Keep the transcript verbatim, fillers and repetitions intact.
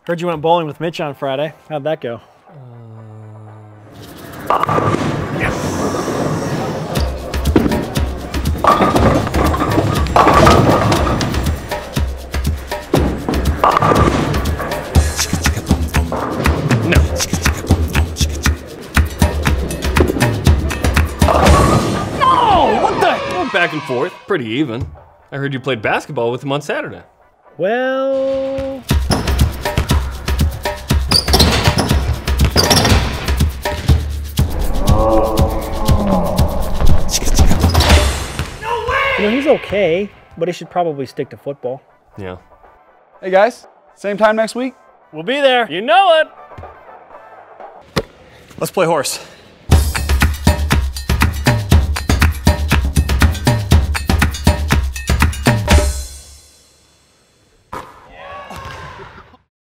Heard you went bowling with Mitch on Friday. How'd that go? Uh, yes. No. No! What the? Well, back and forth, pretty even. I heard you played basketball with him on Saturday. Well... You know, he's okay, but he should probably stick to football. Yeah. Hey guys, same time next week? We'll be there. You know it! Let's play horse.